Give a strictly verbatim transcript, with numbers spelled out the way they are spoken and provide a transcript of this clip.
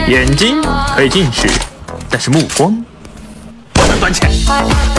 眼睛可以近视，但是目光不能短浅。